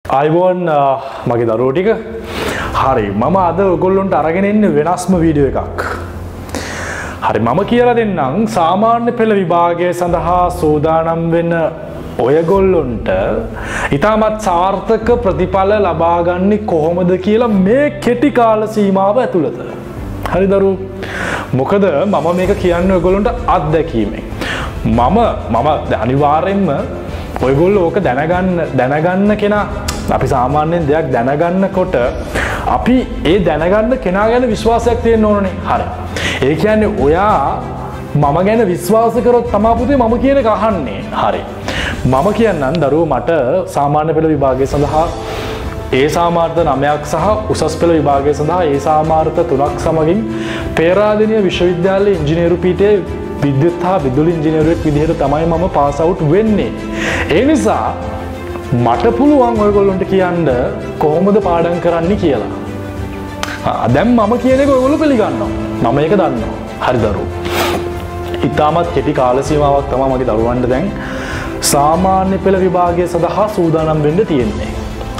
අයිබෝන් මගේ දරුවෝ ටික හරි මම අද ඔයගොල්ලන්ට අරගෙන ඉන්නේ වෙනස්ම වීඩියෝ එකක්. හරි මම කියලා දෙන්නම් සාමාන්‍ය පෙළ විභාගය සඳහා සූදානම් වෙන ඔයගොල්ලන්ට ඊටමත් සාර්ථක ප්‍රතිඵල ලබා ගන්න කොහොමද කියලා මේ කෙටි කාල සීමාව ඇතුළත. හරි දරුවෝ මොකද මම මේක කියන්නේ ඔයගොල්ලන්ට අත්දැකීමෙන්. මම අනිවාර්යෙන්ම ඔයගොල්ලෝ ඕක දැනගන්න කෙනා අපි සාමාන්‍යයෙන් දෙයක් දැනගන්නකොට අපි ඒ දැනගන්න කෙනා ගැන විශ්වාසයක් තියෙන්න ඕනනේ. හරි. ඒ කියන්නේ ඔයා මම ගැන විශ්වාස කරොත් තමයි පුතේ මම කියන එක අහන්නේ. හරි. මම කියන්නම් දරුවෝ මට සාමාන්‍ය පෙළ විභාගය සඳහා ඒ සාමාර්ථ 9ක් සහ උසස් පෙළ විභාගය සඳහා ඒ සාමාර්ථ 3ක් සමගින් පේරාදෙණිය විශ්වවිද්‍යාලයේ ඉංජිනේරු පීඨයේ විද්‍යුත් හා විදුලි ඉංජිනේරුවෙක් විදිහට තමයි මම පාස් අවුට් වෙන්නේ. ඒ නිසා මට පුළුවන් ඔයගොල්ලන්ට කියන්න කොහොමද පාඩම් කරන්න කියලා. දැන් මම කියන එක ඔයගොල්ලෝ පිළිගන්නවා. මම ඒක දන්නවා. හරි දරුවෝ. ඊටමත් කෙටි කාල සීමාවක් තමයි මගේ දරුවන්ට දැන් සාමාන්‍ය පෙළ විභාගය සඳහා සූදානම් වෙන්න තියෙන්නේ.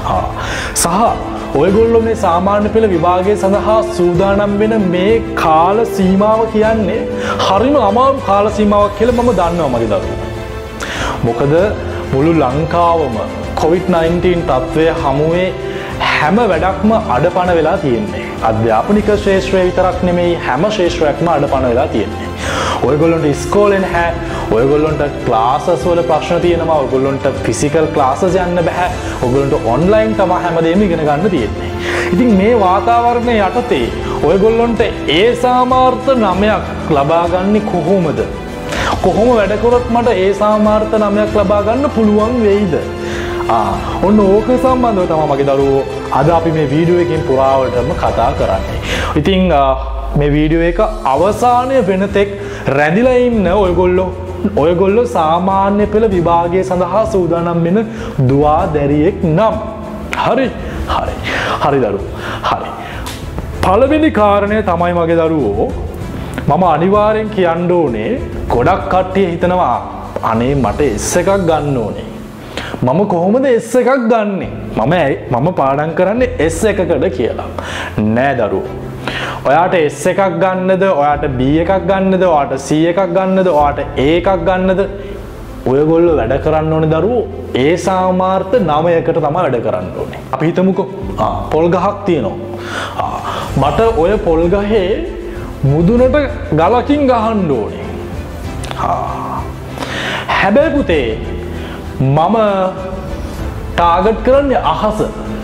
සහ ඔයගොල්ලෝ මේ සාමාන්‍ය පෙළ විභාගය සඳහා සූදානම් වෙන මේ කාල සීමාව කියන්නේ හරිම අමාරු කාල සීමාවක් කියලා මම දන්නවා මගේ දරුවෝ. මොකද මුළු ලංකාවම COVID-19 තත්ත්වය හමුවේ හැම වැඩක්ම අඩපණ වෙලා තියෙන්නේ. අධ්‍යාපනික ශාස්ත්‍රය විතරක් නෙමෙයි හැම ශාස්ත්‍රයක්ම අඩපණ වෙලා තියෙන්නේ. ඔයගොල්ලන්ට ඉස්කෝලේ නැහැ. ඔයගොල්ලන්ට ක්ලාසස් වල ප්‍රශ්න තියෙනවා. ඔයගොල්ලන්ට ෆිසිකල් ක්ලාසස් යන්න බෑ. ඔයගොල්ලන්ට ඔන්ලයින් තමයි හැමදේම ඉගෙන ගන්න තියෙන්නේ. ඉතින් මේ වාතාවරණය යටතේ ඔයගොල්ලන්ට ඒ සාමාර්ථ 9ක් ලබා ගන්නේ කොහොමද? කොහොම වැඩ කරොත් මට ඒ සාමාර්ථ 9ක් ලබා ගන්න පුළුවන් වෙයිද? ඔන්න ඕක සම්බන්ධව තමයි මගේ දරුවෝ අද අපි මේ වීඩියෝ එකෙන් පුරාවටම කතා කරන්නේ. ඉතින් මේ වීඩියෝ එක අවසානය වෙනතෙක් රැඳිලා ඉන්න ඔයගොල්ලෝ සාමාන්‍ය පෙළ විභාගය සඳහා සූදානම් වෙන දුවා දැරියෙක් නම් හරි දරුවෝ. හරි. පළවෙනි කාරණය තමයි මගේ දරුවෝ මම අනිවාර්යෙන් කියන්න ඕනේ ගොඩක් කට්ටිය හිතනවා අනේ මට S එකක් ගන්න ඕනේ. මම කොහොමද S එකක් ගන්නෙ? මම පාඩම් කරන්නේ S එකකට කියලා. නෑ දරුවෝ. ඔයාට S එකක් ගන්නද, ඔයාට B එකක් ගන්නද, ඔයාට C එකක් ගන්නද, ඔයාට A එකක් ගන්නද? ඔයගොල්ලෝ වැඩ කරන්න ඕනේ දරුවෝ ඒ සාමාර්ථ 9කට තමයි වැඩ කරන්න ඕනේ. අපි හිතමුකෝ පොල් ගහක් තියෙනවා. මට ඔය පොල් ගහේ මුදුනට ගලකින් ගහන්න ඕනේ. හැබැයි පුතේ මම ටාගට් කරන්නේ අහස.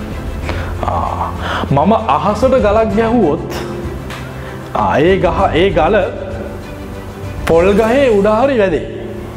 මම අහසට ගලක් ගැහුවොත් ඒ ගල පොල් ගහේ උඩ හරි වැදේ.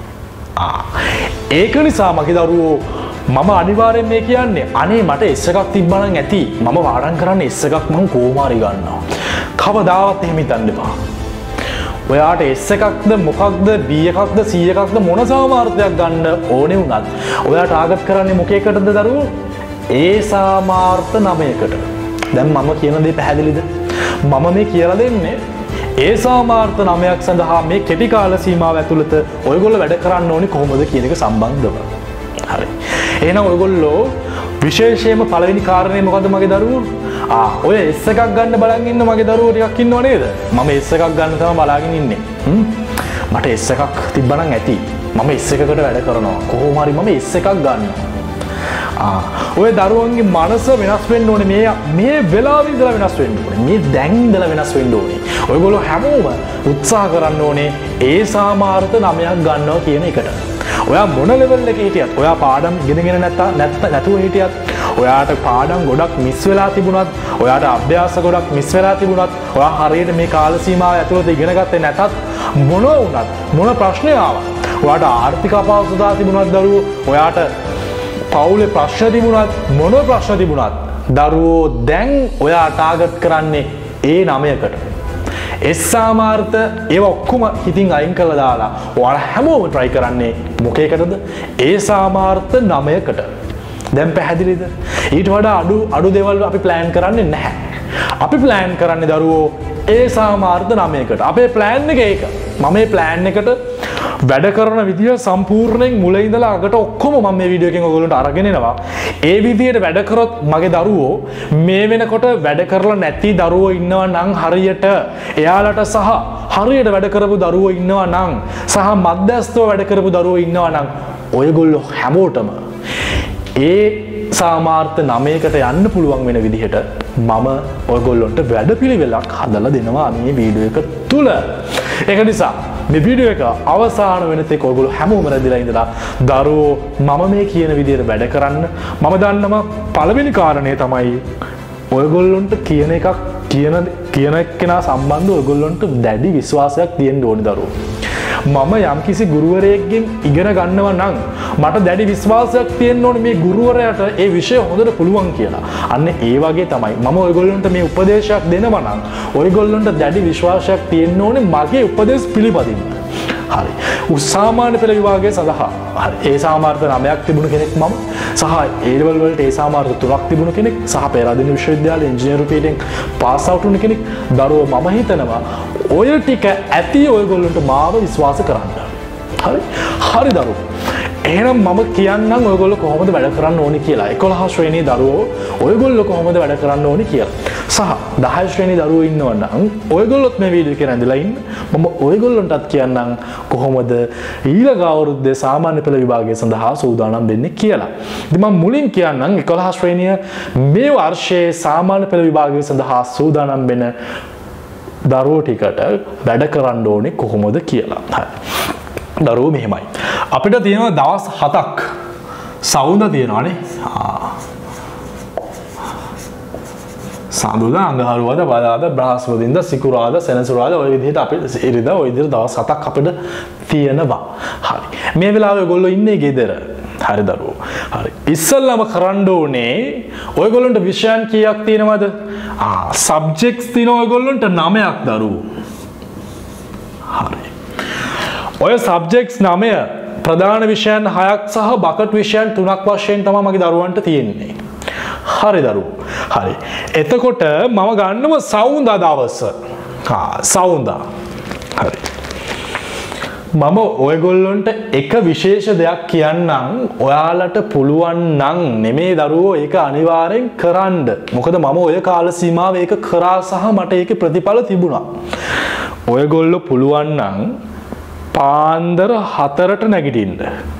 ඒක නිසා මගේ දරුවෝ මම අනිවාර්යෙන් මේ කියන්නේ අනේ මට S එකක් තිබ්බනම් ඇති. මම පාඩම් කරන්නේ S එකක් මම කොහොම හරි ගන්නවා. කවදාවත් එහෙම හිතන්න එපා. ඔයාට S එකක්ද මොකක්ද B එකක්ද C එකක්ද මොන සාමාර්ථයක් ගන්න ඕනේ වුණත් ඔයා ටාගට් කරන්නේ මොකේකටද දරුවෝ? ඒ සාමාර්ථ 9කට. දැන් මම කියන දේ පැහැදිලිද? මම මේ කියලා දෙන්නේ ඒ සාමාර්ථ 9ක් සඳහා මේ කෙටි කාල සීමාව ඇතුළත ඔයගොල්ලෝ වැඩ කරන්න ඕනේ කොහොමද කියන එක සම්බන්ධව. හරි. එහෙනම් ඔයගොල්ලෝ විශේෂයෙන්ම පළවෙනි කාරණේ මොකද්ද මගේ දරුවෝ? ඔය S එකක් ගන්න බලන් ඉන්න මගේ දරුවෝ ටිකක් ඉන්නව නේද? මම S එකක් ගන්න තමයි බලාගෙන ඉන්නේ. මට S එකක් තිබ්බනම් ඇති. මම S එකකට වැඩ කරනවා. කොහොම හරි මම S එකක් ගන්නවා. ඔය දරුවන්ගේ මනස වෙනස් වෙන්න ඕනේ. මේ වෙලාවේ ඉඳලා වෙනස් වෙන්න ඕනේ. මේ දැන් ඉඳලා වෙනස් වෙන්න ඕනේ. ඔයගොල්ලෝ හැමෝම උත්සාහ කරන්න ඕනේ ඒ සාමාර්ථ 9ක් ගන්නවා කියන එකට. ඔයා මොන ලෙවල් එකේ හිටියත්, ඔයා පාඩම් ඉගෙනගෙන නැතුව හිටියත්, ඔයාට පාඩම් ගොඩක් මිස් වෙලා තිබුණත්, ඔයාට අභ්‍යාස ගොඩක් මිස් වෙලා තිබුණත්, ඔයා හරියට මේ කාල සීමාව ඇතුළත ඉගෙන ගත්තේ නැතත් මොනවා වුණත් මොන ප්‍රශ්නය ආවත්, ඔයාට ආර්ථික අපහසුතාව තිබුණත් දරුවෝ, ඔයාට පවුලේ ප්‍රශ්න තිබුණත් මොන ප්‍රශ්න තිබුණත් දරුවෝ දැන් ඔයා ටාගට් කරන්නේ ඒ 9කට. S සාමාර්ථ ඒව ඔක්කොම හිතින් අයින් කරලා දාලා ඔයාලා හැමෝම try කරන්නේ මොකේකටද? ඒ සාමාර්ථ 9කට. දැන් පැහැදිලිද? ඊට වඩා අඩු දේවල් අපි plan කරන්නේ නැහැ. අපි plan කරන්නේ දරුවෝ ඒ සාමාර්ථ 9කට. අපේ plan එක ඒක. මම මේ plan එකට වැඩ කරන විදිය සම්පූර්ණයෙන් මුල ඉඳලා අගට ඔක්කොම මම මේ වීඩියෝ එකෙන් ඔයගොල්ලන්ට අරගෙන එනවා. ඒ විදියට වැඩ කරොත් මගේ දරුවෝ මේ වෙනකොට වැඩ කරලා නැති දරුවෝ ඉන්නවා නම් හරියට එයාලට සහ හරියට වැඩ කරපු දරුවෝ ඉන්නවා නම් සහ මධ්‍යස්ථව වැඩ කරපු දරුවෝ ඉන්නවා නම් ඔයගොල්ලෝ හැමෝටම ඒ සාමාර්ථ 9කට යන්න පුළුවන් වෙන විදිහට මම ඔයගොල්ලන්ට වැඩපිළිවෙලක් හදලා දෙනවා මේ වීඩියෝ එක තුල. ඒක නිසා මේ වීඩියෝ එක අවසාන වෙනතෙක් ඔයගොල්ලෝ හැමෝම රැඳිලා ඉඳලා දරුවෝ මම මේ කියන විදිහට වැඩ කරන්න. මම දන්නවා පළවෙනි කාරණේ තමයි ඔයගොල්ලන්ට කියන එකක් කියන එක්කෙනා සම්බන්ධව ඔයගොල්ලන්ට දැඩි විශ්වාසයක් තියෙන්න ඕනේ දරුවෝ. මම යම්කිසි ගුරුවරයෙක්ගෙන් ඉගෙන ගන්නවා නම් මට දැඩි විශ්වාසයක් තියෙන්න ඕනේ මේ ගුරුවරයාට ඒ විෂය හොඳට පුළුවන් කියලා. අන්න ඒ වගේ තමයි මම ඔයගොල්ලන්ට මේ උපදේශයක් දෙනවා නම් ඔයගොල්ලන්ට දැඩි විශ්වාසයක් තියෙන්න ඕනේ මගේ උපදේශ පිළිපදින්න. හරි. උසාමාන්‍ය පෙළ විභාගය සඳහා හරි ඒ සාමාර්ථ 9ක් තිබුණු කෙනෙක් මම සහ A level වලට ඒ සාමාර්ථ 3ක් තිබුණු කෙනෙක් සහ පෙරදින විශ්වවිද්‍යාලයේ ඉංජිනේරු පීඨයෙන් පාස් අවුට් වුණ කෙනෙක් දරුවෝ මම හිතනවා ඔය ටික ඇති ඔයගොල්ලන්ට මාව විශ්වාස කරන්න. හරි. හරි දරුවෝ. එහෙනම් මම කියන්නම් ඔයගොල්ලෝ කොහොමද වැඩ කරන්න ඕනි කියලා. 11 ශ්‍රේණියේ දරුවෝ ඔයගොල්ලෝ කොහොමද වැඩ කරන්න ඕනි කියලා. සහ 10 ශ්‍රේණියේ දරුවෝ ඉන්නවා නම් ඔයගොල්ලොත් මේ වීඩියෝ එකේ රැඳිලා ඉන්න. මම ඔයගොල්ලන්ටත් කියන්නම් කොහොමද ඊළඟ අවුරුද්දේ සාමාන්‍ය පෙළ විභාගය සඳහා සූදානම් වෙන්නේ කියලා. ඉතින් මම මුලින් කියන්නම් 11 ශ්‍රේණිය මේ වර්ෂයේ සාමාන්‍ය පෙළ විභාගය සඳහා සූදානම් වෙන දරුවෝ ටිකට වැඩ කරන්න ඕනේ කොහොමද කියලා. හරි. දරුවෝ මෙහෙමයි. අපිට තියෙනවා දවස් 7ක්. සවුන්දා තියෙනවානේ. සඳුදා අඟහරුවාදා බදාදා බ්‍රහස්පතින්දා සිකුරාදා සෙනසුරාදා ඔය විදිහට අපිට ඉරිදා ඔය විදිහට දවස් 7ක් අපිට තියෙනවා. හරි. මේ වෙලාවේ ඔයගොල්ලෝ ඉන්නේ ගෙදර. හරි දරුවෝ. හරි. ඉස්සල්ලාම කරන්න ඕනේ ඔයගොල්ලන්ට විෂයන් කීයක් තියෙනවද? සබ්ජෙක්ට්ස් තියෙනවා ඔයගොල්ලන්ට 9ක් දරුවෝ. හරි. ඔය සබ්ජෙක්ට්ස් 9 ප්‍රධාන විෂයන් 6ක් සහ බකට් විෂයන් 3ක් වශයෙන් තමයි මගේ දරුවන්ට තියෙන්නේ. හරි දරුවෝ. හරි. එතකොට මම ගන්නව සවුන්දා දවස. සවුන්දා. හරි. මම ඔයගොල්ලන්ට එක විශේෂ දෙයක් කියන්නම්. ඔයාලට පුළුවන් නම් නෙමේ දරුවෝ ඒක අනිවාර්යෙන් කරන්න. මොකද මම ඔය කාල සීමාවේ ඒක කරා සහ මට ඒකේ ප්‍රතිඵල තිබුණා. ඔයගොල්ලෝ පුළුවන් නම් පාන්දර 4ට නැගිටින්න.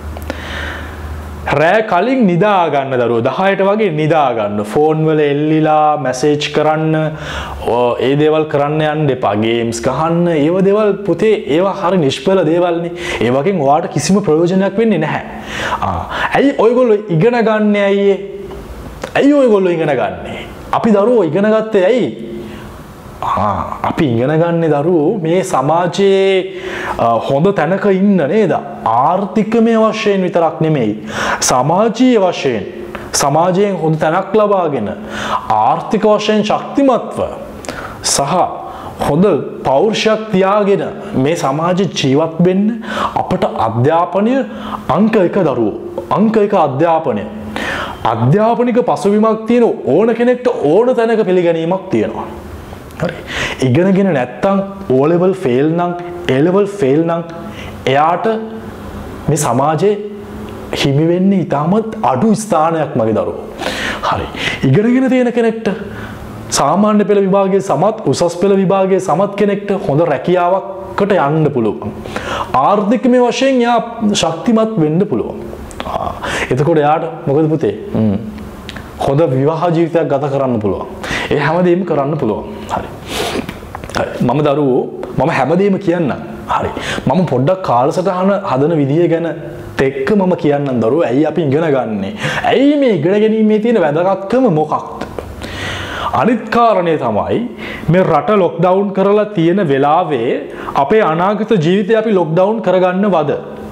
රෑ කලින් නිදා ගන්න දරුවෝ 10ට වගේ නිදා ගන්න. ෆෝන් වල එල්ලිලා මැසේජ් කරන්න ඒ දේවල් කරන්න යන්න එපා. ගේම්ස් ගහන්න ඒව දේවල් පුතේ ඒවා හරි නිෂ්ඵල දේවල්නේ. ඒ වගේම ඔයාලට කිසිම ප්‍රයෝජනයක් වෙන්නේ නැහැ. ඇයි ඔයගොල්ලෝ ඉගෙන ගන්න ඇයි ඔයගොල්ලෝ ඉගෙන ගන්නේ? අපි දරුවෝ ඉගෙන ගත්තේ ඇයි? අපි ඉගෙන ගන්නේ දරුවෝ මේ සමාජයේ හොඳ තැනක ඉන්න නේද? ආර්ථිකමය වශයෙන් විතරක් නෙමෙයි සමාජීය වශයෙන් සමාජයෙන් හොඳ තැනක් ලබාගෙන ආර්ථික වශයෙන් ශක්තිමත්ව සහ හොඳ පෞරුෂයක් තියාගෙන මේ සමාජයේ ජීවත් වෙන්න අපට අධ්‍යාපනය අංක 1 දරුවෝ අංක 1 අධ්‍යාපනික පසුබිමක් තියෙන ඕන කෙනෙක්ට ඕන තැනක පිළිගැනීමක් තියෙනවා. හරි. ඉගෙනගෙන නැත්තම් O level fail නම් A level fail නම් එයාට මේ සමාජයේ හිමි වෙන්නේ ඉතාමත් අඩු ස්ථානයක් මගේ දරුවෝ. හරි. ඉගෙනගෙන තියෙන කෙනෙක්ට සාමාන්‍ය පෙළ විභාගයේ සමත් උසස් පෙළ විභාගයේ සමත් කෙනෙක්ට හොඳ රැකියාවකට යන්න පුළුවන්. ආර්ථිකමය වශයෙන් එයා ශක්තිමත් වෙන්න පුළුවන්. එතකොට එයාට මොකද පුතේ? හොඳ විවාහ ජීවිතයක් ගත කරන්න පුළුවන්. ඒ හැමදේම කරන්න පුළුවන්. හරි. මම දරුවෝ මම හැමදේම කියන්නම්. හරි. මම පොඩ්ඩක් කාලසටහන හදන විදිය ගැන තෙක්ක මම කියන්නම් දරුවෝ. ඇයි අපි ඉගෙන ගන්නෙ? ඇයි මේ ඉගෙන ගැනීමේ තියෙන වැදගත්කම මොකක්ද? අනිත් කාරණේ තමයි මේ රට ලොක්ඩවුන් කරලා තියෙන වෙලාවේ අපේ අනාගත ජීවිතය අපි ලොක්ඩවුන් කරගන්නවද?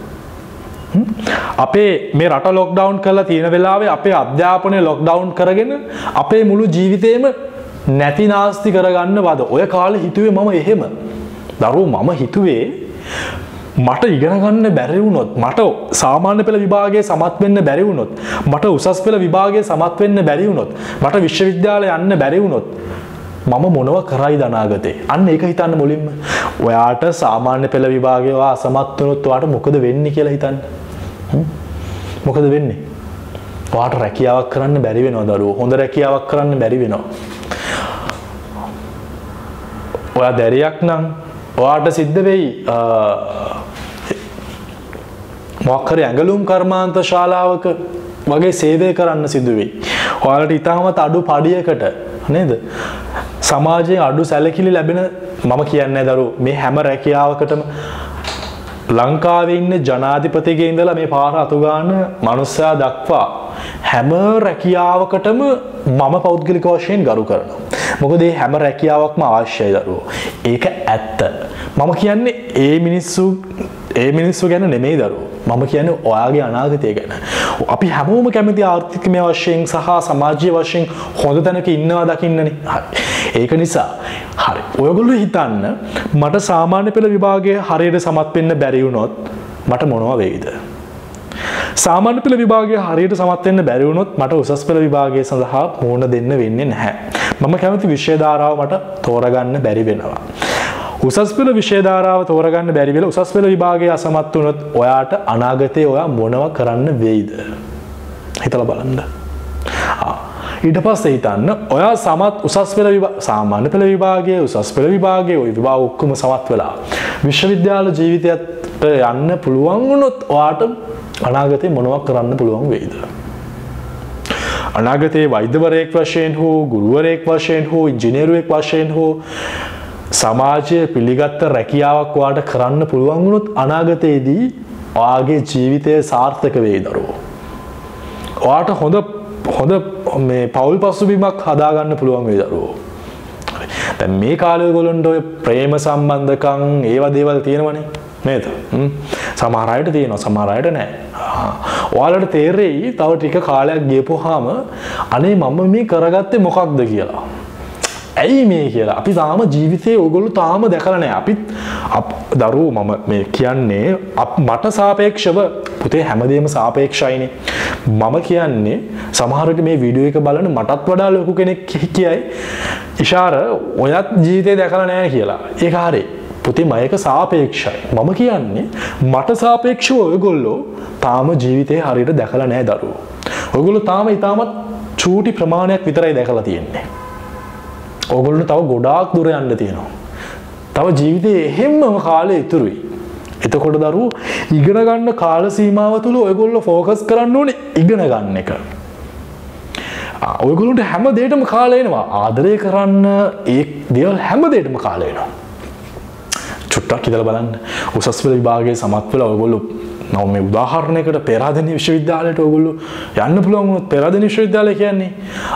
අපේ මේ රට ලොක්ඩවුන් කරලා තියෙන වෙලාවේ අපේ අධ්‍යාපනය ලොක්ඩවුන් කරගෙන අපේ මුළු ජීවිතේම නැති නාස්ති කරගන්නවද? ඔය කාලේ හිතුවේ මම එහෙම. දරුවෝ මම හිතුවේ මට ඉගෙන ගන්න බැරි වුණොත් මට සාමාන්‍ය පෙළ විභාගයේ සමත් වෙන්න බැරි වුණොත් මට උසස් පෙළ විභාගයේ සමත් වෙන්න බැරි වුණොත් මට විශ්වවිද්‍යාලය යන්න බැරි වුණොත් මම මොනව කරයිද අනාගතේ? අන්න ඒක හිතන්න මුලින්ම. ඔයාට සාමාන්‍ය පෙළ විභාගයේ අසමත් වුණොත් ඔයාට මොකද වෙන්නේ කියලා හිතන්න. මොකද වෙන්නේ? ඔයාට රැකියාවක් කරන්න බැරි වෙනවා දරුවෝ. හොඳ රැකියාවක් කරන්න බැරි වෙනවා. ඔයා දැරියක් නම් ඔයාට සිද්ධ වෙයි මොකක් හරි ඇඟලුම් කර්මාන්ත ශාලාවක වගේ සේවය කරන්න සිදු වෙයි. ඔයාලට ඉතාමත් අඩු පඩියකට නේද? සමාජයෙන් අඩු සැලකිලි ලැබෙන මම කියන්නේ දරුවෝ මේ හැම රැකියාවකටම ලංකාවේ ඉන්න ජනාධිපතිගේ ඉඳලා මේ පාර අතු ගන්න මනුස්සයා දක්වා හැම රැකියාවකටම මම පෞද්ගලික වශයෙන් ගරු කරනවා. මොකද මේ හැම රැකියාවක්ම අවශ්‍යයි දරුවෝ. ඒක ඇත්ත. මම කියන්නේ ඒ මිනිස්සු ගැන නෙමෙයි දරුවෝ. මම කියන්නේ ඔයාගේ අනාගතය ගැන. අපි හැමෝම කැමති ආර්ථිකමය වශයෙන් සහ සමාජීය වශයෙන් හොඳ තැනක ඉන්නවා දකින්නනේ. හරි. ඒක නිසා හරි. ඔයගොල්ලෝ හිතන්න මට සාමාන්‍ය පෙළ විභාගයේ හරියට සමත් වෙන්න බැරි වුණොත් මට මොනවා වෙයිද? සාමාන්‍ය පෙළ විභාගයේ හරියට සමත් වෙන්න බැරි වුණොත් මට උසස් පෙළ විභාගය සඳහා මුහුණ දෙන්න වෙන්නේ නැහැ. මම කැමති විෂය ධාරාව මට තෝරගන්න බැරි වෙනවා. උසස් පෙළ විෂය ධාරාව තෝරගන්න බැරි වෙලා උසස් පෙළ විභාගයේ අසමත් වුණොත් ඔයාට අනාගතේ ඔයා මොනව කරන්න වෙයිද? හිතලා බලන්න. ඊට පස්සේ හිතන්න ඔයා සමත් උසස් පෙළ සාමාන්‍ය පෙළ විභාගයේ උසස් පෙළ විභාගයේ ওই විභාග ඔක්කොම සමත් වෙලා විශ්වවිද්‍යාල ජීවිතයට යන්න පුළුවන් වුණොත් ඔයාට අනාගතේ මොනවක් කරන්න පුළුවන් වෙයිද? අනාගතේ වෛද්‍යවරයෙක් වශයෙන් හෝ ගුරුවරයෙක් වශයෙන් හෝ ඉංජිනේරුවෙක් වශයෙන් හෝ සමාජයේ පිළිගත් රැකියාවක් ඔයාට කරන්න පුළුවන් වුණොත් අනාගතයේදී ඔයාගේ ජීවිතය සාර්ථක වෙයි දරුවෝ. ඔයාට හොඳ මේ පෞල් පසුබිමක් හදාගන්න පුළුවන් වෙයි දරුවෝ. දැන් මේ කාලේ ඔයගොල්ලන්ට ඔය ප්‍රේම සම්බන්ධකම් ඒවා දේවල් තියෙනවනේ නේද? සමහර අයට තියෙනවා සමහර අයට නැහැ. ඔයාලට තේරෙයි තව ටික කාලයක් ගියපුවාම අනේ මම මේ කරගත්තේ මොකක්ද කියලා. ඇයි මේ කියලා අපි තාම ජීවිතේ ඔයගොල්ලෝ තාම දැකලා නැහැ. අපිත් දරුවෝ මම මේ කියන්නේ මට සාපේක්ෂව පුතේ හැමදේම සාපේක්ෂයිනේ. මම කියන්නේ සමහර විට මේ වීඩියෝ එක බලන මටත් වඩා ලොකු කෙනෙක් කියයි ඉෂාර ඔයත් ජීවිතේ දැකලා නැහැ කියලා. ඒක හරි. පුතේ මයක සාපේක්ෂයි. මම කියන්නේ මට සාපේක්ෂව ඔයගොල්ලෝ තාම ජීවිතේ හරියට දැකලා නැහැ දරුවෝ. ඔයගොල්ලෝ තාම ඊටමත් චූටි ප්‍රමාණයක් විතරයි දැකලා තියෙන්නේ. ඔයගොල්ලෝ තව ගොඩාක් දුර යන්න තියෙනවා. තව ජීවිතේ එහෙම්මම කාලේ ඉතුරුයි. එතකොට දරුවෝ ඉගෙන ගන්න කාල සීමාව තුල ඔයගොල්ලෝ ફોකස් කරන්න ඕනේ ඉගෙන ගන්න එක. ඔයගොල්ලන්ට හැම දෙයකටම කාලය එනවා. ආදරය කරන්න ඒ දේවල් හැම දෙයකටම කාලය එනවා. චුට්ටක් හිතලා බලන්න. උසස් පෙළ විභාගයේ සමත් වෙලා ඔයගොල්ලෝ නෝ මේ උදාහරණයකට පෙරාදෙණිය විශ්වවිද්‍යාලයට ඔයගොල්ලෝ යන්න පුළුවන් වුණොත් පෙරාදෙණිය විශ්වවිද්‍යාලය කියන්නේ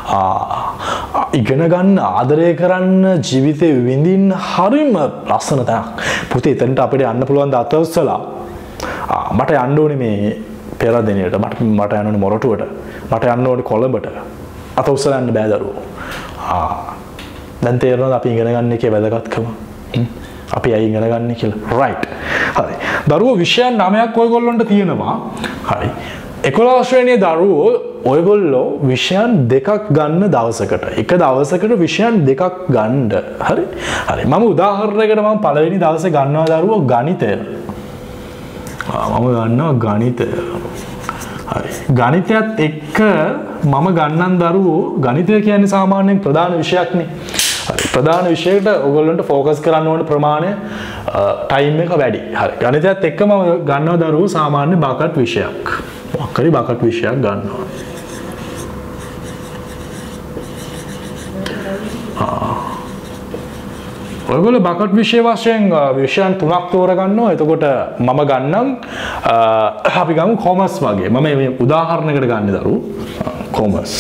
ඉගෙන ගන්න ආදරය කරන්න ජීවිතේ විඳින්න හරිම ලස්සන තැනක්. පුතේ එතනට අපිට යන්න පුළුවන් ද අතවස්සලා. මට යන්න ඕනේ මේ පෙරාදෙණියට. මට යන්න ඕනේ මොරටුවට. මට යන්න ඕනේ කොළඹට. අතවස්සලා යන්න බෑ දරුවෝ. දැන් තේරෙනවද අපි ඉගෙන ගන්න එකේ වැදගත්කම? අපි ඇයි ඉගෙන ගන්න කියලා. රයිට්. හරි. දරුවෝ විෂයන් 9ක් ඔයගොල්ලන්ට තියෙනවා. හරි. 11 ශ්‍රේණියේ දරුවෝ ඔයගොල්ලෝ විෂයන් දෙකක් ගන්න දවසකට. එක දවසකට විෂයන් දෙකක් ගන්න. හරි. හරි. මම උදාහරණයකට මම පළවෙනි දවසේ ගන්නවා දරුවෝ ගණිතය. මම ගන්නවා ගණිතය. හරි. ගණිතයත් එක්ක මම ගන්නන් දරුවෝ ගණිතය කියන්නේ සාමාන්‍යයෙන් ප්‍රධාන විෂයක්නේ. ප්‍රධාන විෂයකට ඔයගොල්ලන්ට ફોකස් කරන්න ඕන ප්‍රමාණය ටයිම් එක වැඩි. හරි. ගණිතයත් එක්කම ගන්නවා දරුවෝ සාමාන්‍ය බකට් විෂයක්. මොකක් හරි බකට් විෂයක් ගන්නවා. ඔයගොල්ලෝ බකට් විෂය වශයෙන් විෂයන් 3ක් තෝරගන්නවා. එතකොට මම ගන්නම් අපි ගමු කොමර්ස් වගේ. මම මේ උදාහරණයකට ගන්න දරුවෝ කොමර්ස්.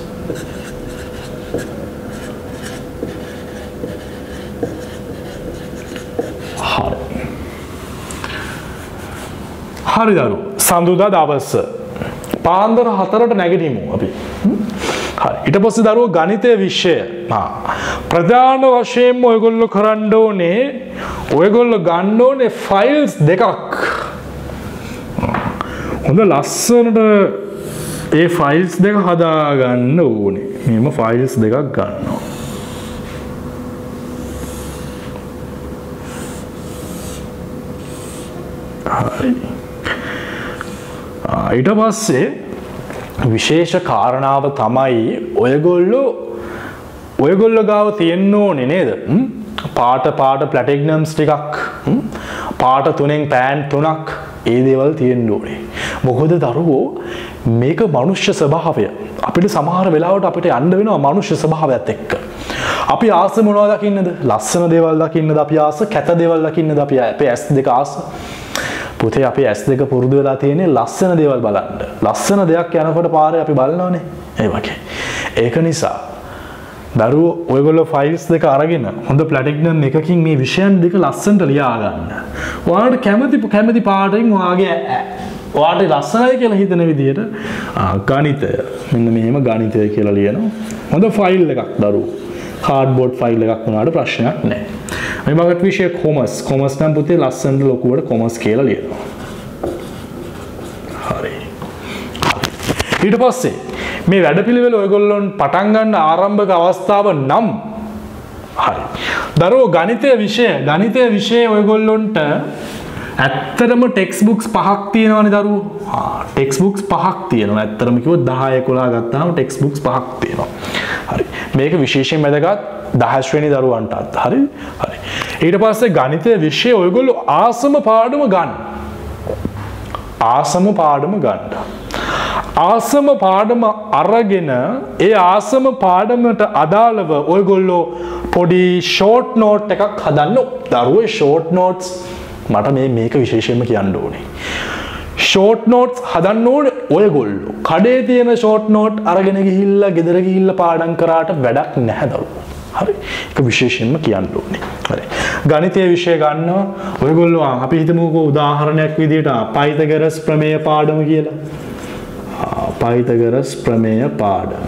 හරි දරුවෝ සඳුදා දවස පාන්දර 4ට නැගිටිමු අපි. හරි. ඊට පස්සේ දරුවෝ ගණිතය විෂය. ප්‍රධාන වශයෙන්ම ඔයගොල්ලෝ කරන්න ඕනේ ඔයගොල්ලෝ ගන්න ඕනේ ෆයිල්ස් දෙකක්. හොඳ ලස්සනට ඒ ෆයිල්ස් දෙක හදා ගන්න ඕනේ. මෙහෙම ෆයිල්ස් දෙකක් ගන්නවා. හරි. ඊට පස්සේ විශේෂ කාරණාව තමයි ඔයගොල්ලෝ ගාව තියෙන්න ඕනේ නේද? පාට ප්ලැටිනම්ස් ටිකක් පාට 3න් පෑන් 3ක් ඒ දේවල් තියෙන්න ඕනේ. මොකද දරුවෝ මේක මනුෂ්‍ය ස්වභාවය. අපිට සමහර වෙලාවට අපිට යන්න වෙනවා මනුෂ්‍ය ස්වභාවයත් එක්ක. අපි ආස මොනවද දකින්නද? ලස්සන දේවල් දකින්නද අපි ආස? කැත දේවල් දකින්නද අපි අපේ ඇස් දෙක ආස? පුතේ අපේ ඇස් දෙක පුරුදු වෙලා තියෙන්නේ ලස්සන දේවල් බලන්න. ලස්සන දෙයක් යනකොට පාරේ අපි බලනවනේ. ඒ වගේ. ඒක නිසා දරුවෝ ඔයගොල්ලෝ ෆයිල්ස් දෙක අරගෙන හොඳ ප්ලැටිනම් එකකින් මේ විෂයන් දෙක ලස්සනට ලියා ගන්න. ඔයාලට කැමති පාටකින් ඔයාලට ලස්සනයි කියලා හිතන විදිහට ගණිතය මෙන්න මෙහෙම ගණිතය කියලා ලියනවා. හොඳ ෆයිල් එකක් දරුවෝ. කාඩ්බෝඩ් ෆයිල් එකක් වුණාට ප්‍රශ්නයක් නැහැ. මේ වගේ විෂය කොමර්ස් නම් පුතේ ලස්සනට ලොකුවට කොමර්ස් කියලා ලියනවා. හරි. ඊට පස්සේ මේ වැඩපිළිවෙල ඔයගොල්ලොන් පටන් ගන්න ආරම්භක අවස්ථාව නම් හරි. දරුවෝ ගණිතය විෂය ඔයගොල්ලොන්ට ඇත්තටම ටෙක්ස්ට් බුක්ස් 5ක් තියෙනවනේ දරුවෝ. ටෙක්ස්ට් බුක්ස් 5ක් තියෙනවා. ඇත්තටම කිව්වොත් 10 11 ගත්තාම ටෙක්ස්ට් බුක්ස් 5ක් තියෙනවා. හරි. මේක විශේෂයෙන් වැදගත් 10 ශ්‍රේණි දරුවන්ටත්. හරි. ඊට පස්සේ ගණිතය විෂය ඔයගොල්ලෝ ආසම පාඩම ගන්න. ආසම පාඩම අරගෙන ඒ ආසම පාඩමට අදාළව ඔයගොල්ලෝ පොඩි ෂෝට් නෝට් එකක් හදන්න. දරුවෝ ෂෝට් නෝට්ස් මට මේක විශේෂයෙන්ම කියන්න ඕනේ. ෂෝට් නෝට්ස් හදන්න ඕනේ ඔයගොල්ලෝ. කඩේ තියෙන ෂෝට් නෝට් අරගෙන ගිහිල්ලා ගෙදර ගිහිල්ලා පාඩම් කරාට වැඩක් නැහැ දරුවෝ. හරි. ඒක විශේෂයෙන්ම කියන්න ඕනේ. හරි. ගණිතයේ විෂය ගන්නවා ඔයගොල්ලෝ අපි හිතමුකෝ උදාහරණයක් විදිහට පයිතගරස් ප්‍රමේය පාඩම කියලා. පයිතගරස් ප්‍රමේය පාඩම.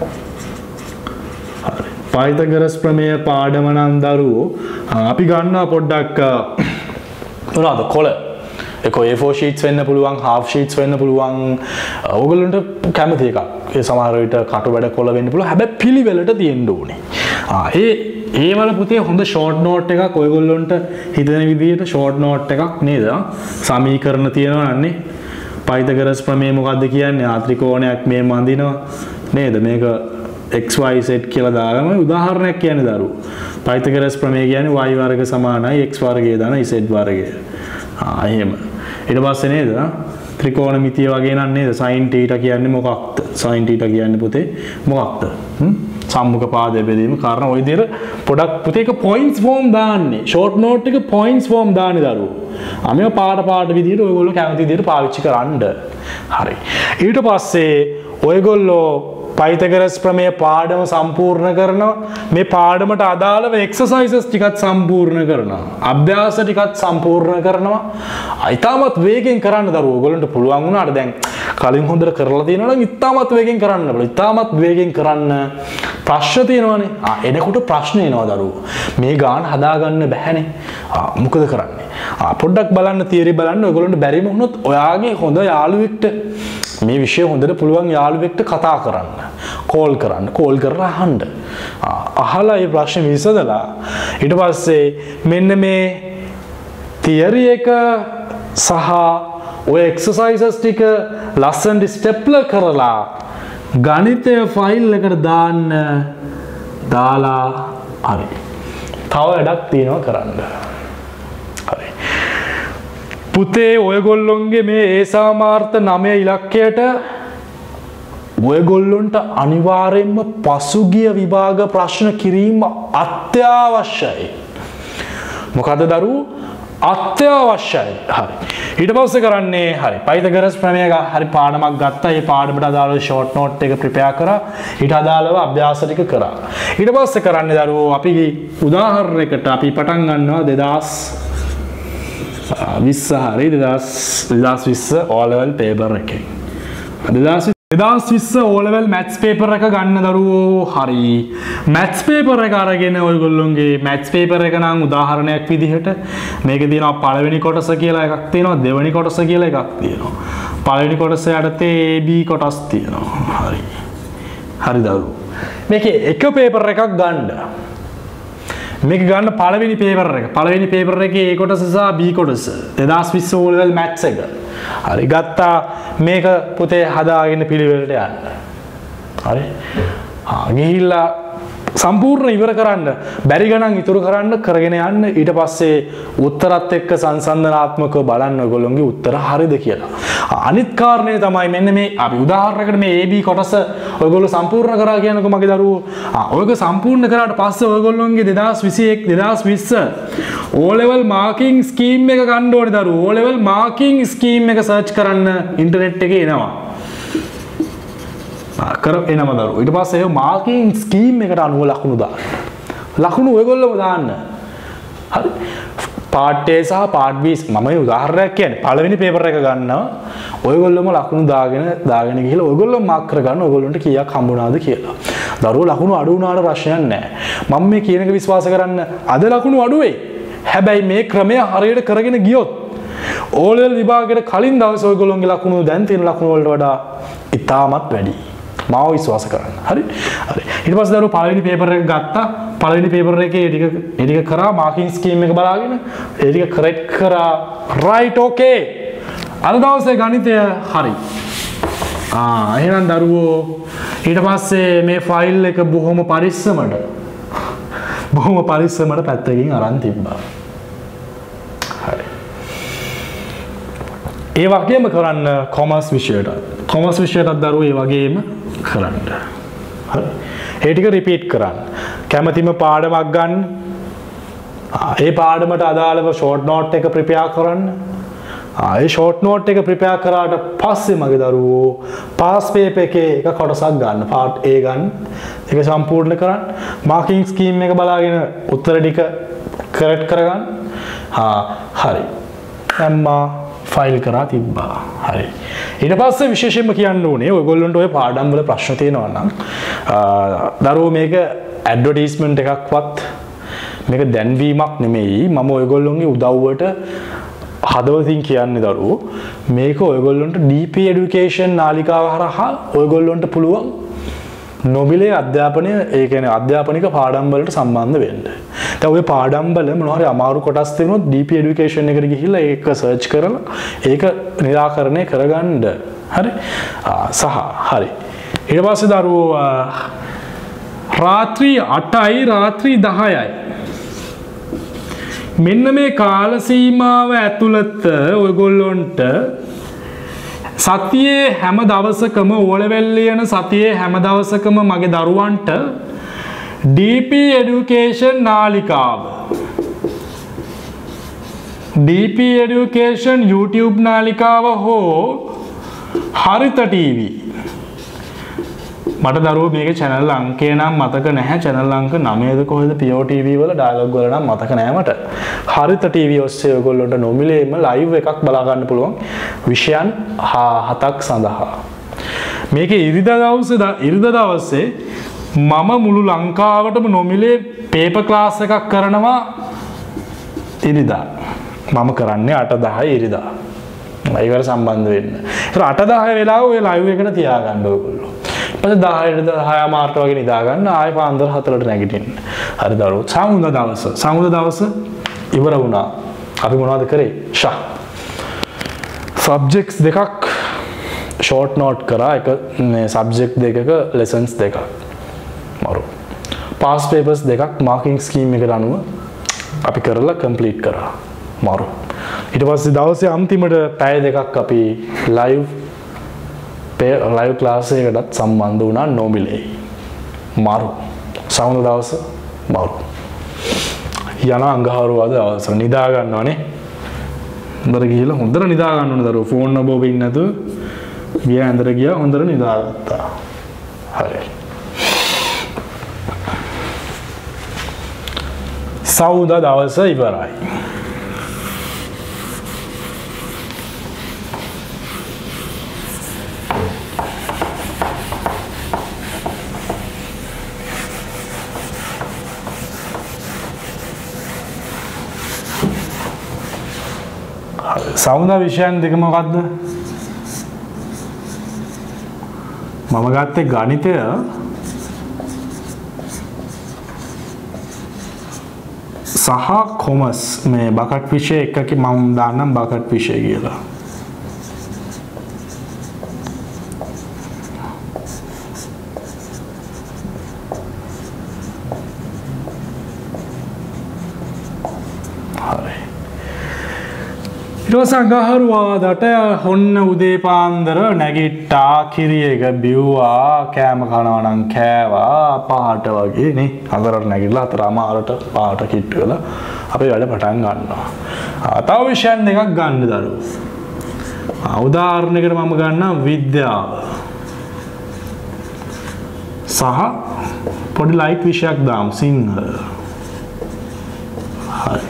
හරි. පයිතගරස් ප්‍රමේය පාඩම නම් දරුවෝ අපි ගන්නවා පොඩ්ඩක් මොනවාද කොළ. ඒක A4 sheets වෙන්න පුළුවන්, half sheets වෙන්න පුළුවන්. ඕගොල්ලන්ට කැමති එකක්. ඒ සමහර විට කටු වැඩ කොළ වෙන්න පුළුවන්. හැබැයි පිළිවෙලට තියෙන්න ඕනේ. ඒ වල පුතේ හොඳ ෂෝට් නෝට් එකක් ඔයගොල්ලන්ට හිතන විදිහට ෂෝට් නෝට් එකක් නේද? සමීකරණ තියෙනවා නන්නේ. පයිතගරස් ප්‍රමේය මොකක්ද කියන්නේ? ත්‍රිකෝණයක් මේ මඳිනවා නේද? මේක xyz කියලා දාගම උදාහරණයක් කියන්නේ දරුවෝ. පයිතගරස් ප්‍රමේය කියන්නේ y වර්ග සමානයි x වර්ගය දාන z වර්ගය. එහෙම. ඊට පස්සේ නේද? ත්‍රිකෝණමිතිය වගේ නන් නේද? sin θ කියන්නේ මොකක්ද? sin θ කියන්නේ පුතේ මොකක්ද? සම්මුඛ පාදය බෙදීම කාරණා ওই විදිහට පොඩක් පුතේ එක points form දාන්නේ. short note එක points form දාන්නේ දරුවෝ. අමෙව පාට විදිහට ඔයගොල්ලෝ කැමති විදිහට පාවිච්චි කරන්න. හරි. ඊට පස්සේ ඔයගොල්ලෝ පයිතගරස් ප්‍රමේය පාඩම සම්පූර්ණ කරනවා. මේ පාඩමට අදාළව එක්සර්සයිසස් ටිකත් සම්පූර්ණ කරනවා. අභ්‍යාස ටිකත් සම්පූර්ණ කරනවා. ඊටමත් වේගෙන් කරන්න දරුවෝ. ඔයගොල්ලන්ට පුළුවන් වුණාට දැන් කලින් හොඳට කරලා තියෙනවා නම් ඊටමත් වේගෙන් කරන්න බෑ. ඊටමත් වේගෙන් කරන්න. ප්‍රශ්න තියෙනවානේ. එනකොට ප්‍රශ්න එනවා දරුවෝ. මේ ගාන හදාගන්න බැහැනේ. මොකද කරන්නේ? පොඩ්ඩක් බලන්න තියරි බලන්න. ඔයගොල්ලන්ට බැරිම වුණොත් ඔයාගේ හොඳ යාළුවෙක්ට මේ විෂය හොඳට පුළුවන් යාළුවෙක්ට කතා කරන්න. කෝල් කරලා අහන්න. අහලා මේ ප්‍රශ්නේ විසඳලා ඊට පස්සේ මෙන්න මේ තියරි එක සහ ඔය එක්සර්සයිසස් ටික ලස්සනට ස්ටෙප්ල කරලා ගණිතය ෆයිල් එකට දාලා හරි. තව වැඩක් තියෙනවා කරන්න. හරි. පුතේ ඔයගොල්ලොන්ගේ මේ ඒසාමාර්ථ 9 ඉලක්කයට ඔයගොල්ලොන්ට අනිවාර්යයෙන්ම පසුගිය විභාග ප්‍රශ්න කිරීම අත්‍යවශ්‍යයි. මොකද දරුවෝ? අත්‍යවශ්‍යයි. හරි. ඊට පස්සේ කරන්නේ හරි. පයිතගරස් ප්‍රමේය හරි පාඩමක් ගත්තා. ඒ පාඩමට අදාළව ෂෝට් නෝට් එක ප්‍රිපෙයාර් කරා. ඊට අදාළව අභ්‍යාස ටික කරා. ඊට පස්සේ කරන්නේ දරුවෝ අපි උදාහරණයකට අපි පටන් ගන්නවා 2020 හරි 2020 O level paper එකෙන්. 2020 O level maths paper එක ගන්න දරුවෝ. හරි. maths paper එක අරගෙන ඔයගොල්ලොන්ගේ maths paper එක නම් උදාහරණයක් විදිහට මේකේ තියෙනවා පළවෙනි කොටස කියලා එකක් තියෙනවා, දෙවෙනි කොටස කියලා එකක් තියෙනවා. පළවෙනි කොටස යටතේ A B කොටස් තියෙනවා. හරි. හරි දරුවෝ. මේකේ එක paper එකක් ගන්න. මේක ගන්න පළවෙනි පේපර් එක. පළවෙනි පේපර් එකේ A කොටස සහ B කොටස 2020 O level maths එක. හරි ගත්තා මේක පුතේ හදාගෙන පිළිවෙලට යන්න. හරි. ගිහිල්ලා සම්පූර්ණ ඉවර කරන්න බැරි ගණන් ඉතුරු කරන්න කරගෙන යන්න ඊට පස්සේ උත්තරත් එක්ක සංසන්දනාත්මකව බලන්න ඔයගොල්ලෝගේ උත්තර හරිද කියලා. අනිත් කාරණේ තමයි මෙන්න මේ අපි උදාහරණයකට මේ AB කොටස ඔයගොල්ලෝ සම්පූර්ණ කරා කියනකො මගේ දරුවෝ ඔයක සම්පූර්ණ කරාට පස්සේ ඔයගොල්ලෝගේ 2021 2020 O level marking scheme එක ගන්න ඕනේ දරුවෝ. O level marking scheme එක search කරන්න ඉන්ටර්නෙට් එකේ එනවා. එනම දරුවෝ ඊට පස්සේ මාර්කින් ස්කීම් එකට අනුව ලකුණු දාන්න. ලකුණු ඔයගොල්ලෝම දාන්න. හරි. පාර්ට් A සහ පාර්ට් B මම උදාහරණයක් කියන්නේ පළවෙනි පේපර් එක ගන්නවා. ඔයගොල්ලෝම ලකුණු දාගෙන ගිහලා ඔයගොල්ලෝම මාක් කරගන්න ඔයගොල්ලන්ට කීයක් හම්බුණාද කියලා. දරුවෝ ලකුණු අඩු වුණාට ප්‍රශ්නයක් නැහැ. මම මේ කියන එක විශ්වාස කරන්න අද ලකුණු අඩු වෙයි. හැබැයි මේ ක්‍රමය හරියට කරගෙන ගියොත් O level විභාගයට කලින් දවසේ ඔයගොල්ලෝගේ ලකුණු දැන් තියෙන ලකුණු වලට වඩා ඉතාමත් වැඩි. මාව විශ්වාස කරන්න. හරි. හරි. ඊට පස්සේ දරුවෝ පළවෙනි පේපර් එක ගත්තා. පළවෙනි පේපර් එකේ ඒ ටික කරා මාකින් ස්කීම් එක බලාගෙන ඒ ටික කරෙක්ට් කරා. Right okay. අද දවසේ ගණිතය හරි. එහෙනම් දරුවෝ ඊට පස්සේ මේ ෆයිල් එක බොහොම පරිස්සමට පැත්තකින් අරන් තිබ්බා. හරි. ඒ වගේම කරන්න කොමර්ස් විෂයට. කොමර්ස් විෂයටත් දරුවෝ ඒ වගේම කරන්න. හරි. ඒ ටික රිපීට් කරන්න. කැමැතිම පාඩමක් ගන්න. ඒ පාඩමට අදාළව ෂෝට් නෝට් එක ප්‍රිපෙයාර් කරන්න. ඒ ෂෝට් නෝට් එක ප්‍රිපෙයාර් කරාට පස්සේ මගේ දරුවෝ පාස් පේපර් එකේ එක කොටසක් ගන්න. පාර්ට් A ගන්න. ඒක සම්පූර්ණ කරන්න. මාකින් ස්කීම් එක බලාගෙන උත්තර ටික කරෙක්ට් කරගන්න. හරි. අම්මා ෆයිල් කරා තිබ්බා. හරි. ඊට පස්සේ විශේෂයෙන්ම කියන්න ඕනේ ඔයගොල්ලන්ට ඔය පාඩම් වල ප්‍රශ්න තියෙනවා නම් දරුවෝ මේක ඇඩ්වර්ටයිස්මන්ට් එකක්වත් මේක දැන්වීමක් නෙමෙයි. මම ඔයගොල්ලන්ගේ උදව්වට හදවතින් කියන්නේ දරුවෝ මේක ඔයගොල්ලන්ට DP education නාලිකාව හරහා ඔයගොල්ලන්ට පුළුවන් නොමිලේ අධ්‍යාපනය ඒ කියන්නේ අධ්‍යාපනික පාඩම් වලට සම්බන්ධ වෙන්න. දැන් ඔය පාඩම් වල මොනවා හරි අමාරු කොටස් තිබුණොත් DP education එකට ගිහිල්ලා ඒක සර්ච් කරලා ඒක निराකරණය කරගන්න. හරි. හරි. ඊට පස්සේ දරුවෝ රාත්‍රී 8යි රාත්‍රී 10යි මෙන්න මේ කාල සීමාව ඇතුළත ඔයගොල්ලොන්ට සතියේ හැම දවසකම O level ලියන සතියේ හැම දවසකම මගේ දරුවන්ට DP education නාලිකාව DP education YouTube නාලිකාව හෝ හරිත TV මට දරුවෝ මේකේ channel අංකය නම් මතක නැහැ. channel අංක 9ද කොහෙද PO TV වල dialog වල නම් මතක නැහැ මට. හරිත TV ඔස්සේ ඔයගොල්ලන්ට නොමිලේම live එකක් බලා ගන්න පුළුවන් විෂයන් 7ක් සඳහා. මේකේ ඉරිදා දවසේ මම මුළු ලංකාවටම නොමිලේ paper class එකක් කරනවා ඉරිදා. මම කරන්නේ 8-10 ඉරිදා. ඒකට සම්බන්ධ වෙන්න. ඒතර 8-10 වෙලාව ඔය live එකට තියාගන්න ඔයගොල්ලෝ. ඊපස්සේ 10ට 6 මාර්ට වගේ නිදා ගන්න ආයෙ පාන්දර 4ට නැගිටින්න. හරි දරුවෝ. සමුද දවස ඉවර වුණා. අපි මොනවද කරේ? සබ්ජෙක්ට්ස් දෙකක් ෂෝට් නෝට් කරා. එක මේ සබ්ජෙක්ට් දෙකක ලෙසන්ස් දෙකක්. මරු. පාස් පේපර්ස් දෙකක් මාකින් ස්කීම් එකට අනුව අපි කරලා කම්ප්ලීට් කරා. මරු. ඊට පස්සේ දවසේ අන්තිමට පැය දෙකක් අපි ලයිව් ක්ලාස් එකකටත් සම්බන්ධ වුණා නොමිලේ. මරු. සමුද දවස මරු. යන අඟහරුවාද දවස නිදා ගන්නවනේ. හොඳට ගිහිල්ලා හොඳට නිදා ගන්න ඕනේ දරුවෝ. ෆෝන් නබෝ වෙන්නේ නැතුව ගියා ඇඳට ගියා හොඳට නිදාගත්තා. හරි. සවුදා දවස ඉවරයි. සමුදා විෂයන් දෙක මොකක්ද? මම ගත්තේ ගණිතය සහ කොමර්ස් මේ බකට් විෂය එකක මම දාන්නම් බකට් විෂය කියලා. හරි. ඊට පස්සේ අඟහරුවාදට හොන්න උදේ පාන්දර නැගිට්ටා කිරි එක බිව්වා කෑම කනවා නම් කෑවා පාට වගේ නේ අඳුරට නැගිටලා අතරමාරට පාට කිට්ටු වෙලා අපේ වැඩ පටන් ගන්නවා. තව විෂයන් දෙකක් ගන්න දරුවෝ. උදාහරණයකට මම ගන්නම් විද්‍යාව සහ පොඩි ලයිට් විෂයක් දාමු සිංහල. හරි.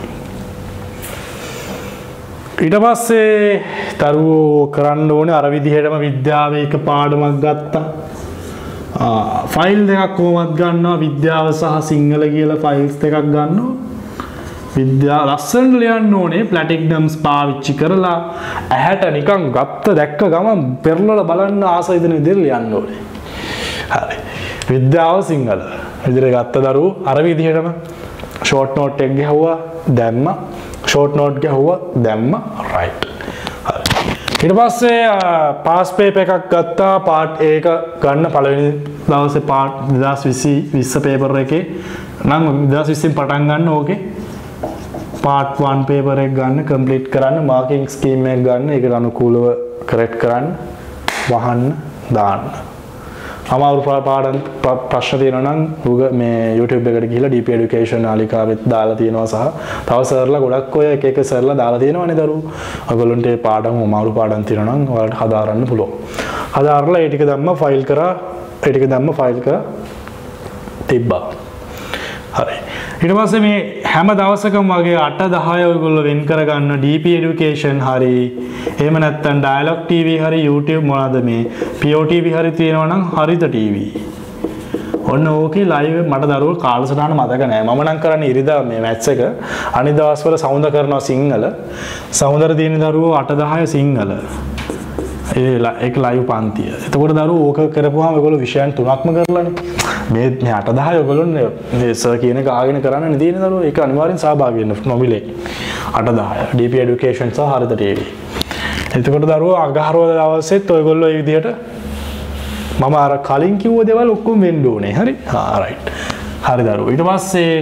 ඊට පස්සේ දරුවෝ කරන්න ඕනේ අර විදිහටම විද්‍යාවේ එක පාඩමක් ගත්තා. ෆයිල් දෙකක් කොහොමද ගන්නවා විද්‍යාව සහ සිංහල කියලා ෆයිල්ස් දෙකක් ගන්නවා. විද්‍යාව ලස්සනට ලියන්න ඕනේ ප්ලැටිනම්ස් පාවිච්චි කරලා ඇහැට නිකන් ගත්ත දැක්ක ගමන් පෙරලලා බලන්න ආස හිතෙන විදිහට ලියන්න ඕනේ. හරි. විද්‍යාව සිංහල විදිහට ගත්ත දරුවෝ අර විදිහටම ෂෝට් නෝට් එක ගහුවා දැම්මා ෂෝට් නෝට් ගහුවා දැම්මා රයිට්. ඊට පස්සේ පාස් පේපර් එකක් ගත්තා පාර්ට් ඒක ගන්න පළවෙනි දවසේ පාර්ට් 2020 පේපර් එකේ නම් 2020 පටන් ගන්න ඕකේ පාර්ට් 1 පේපර් එක ගන්න කම්ප්ලීට් කරන්න මාකින් ස්කීම් එක ගන්න ඒකට අනුකූලව කරෙක්ට් කරන්න වහන්න දාන්න. අමාරු පාඩම් ප්‍රශ්න තියෙනවා නම් Google මේ YouTube එකට ගිහිල්ලා DP Education නාලිකාවෙත් දාලා තියෙනවා සහ තව සර්ලා ගොඩක් ඔය එක එක සර්ලා දාලා තියෙනවානේ දරුවෝ. ඔයගොල්ලන්ට මේ පාඩම් අමාරු පාඩම් තියෙනවා නම් ඔයාලට හදාරන්න පුළුවන්. හදාරලා ඒ ටික දැම්ම ෆයිල් කරා ඒ ටික දැම්ම ෆයිල් කරා තිබ්බා. හරි. ඊට පස්සේ මේ හැම දවසකම වගේ 8-10 ඔයගොල්ලෝ වෙන් කරගන්න DP Education හරි එහෙම නැත්නම් Dialog TV හරි YouTube මොනවාද මේ POTV හරි තියෙනවා නම් හරිත TV. ඔන්න ඕකේ ලයිව් මට දරුවෝ කාලසටහන මතක නැහැ. මම නම් කරන්නේ ඉරිදා මේ මැච් එක. අනිත් දවස්වල සවුන්ද කරනවා සිංහල. සවුන්දර තියෙන දරුවෝ 8-10 සිංහල. ඒක ලයිව් පන්තිය. එතකොට දරුවෝ ඕක කරපුවාම ඔයගොල්ලෝ විෂයන් 3ක්ම කරලානේ. මේ 8-10 ඔයගොල්ලෝ මේ සර් කියන එක ආගෙන කරන්නනේ තියෙන දරුවෝ. ඒක අනිවාර්යෙන් සහභාගී වෙන්න නොමිලේ. 8-10 DP Education සහ හරිත TV. එතකොට දරුවෝ අඟහරුවාදා දවසෙත් ඔයගොල්ලෝ මේ විදිහට මම අර කලින් කිව්ව දේවල් ඔක්කොම වෙන්න ඕනේ. හරි? රයිට්. හරි දරුවෝ. ඊට පස්සේ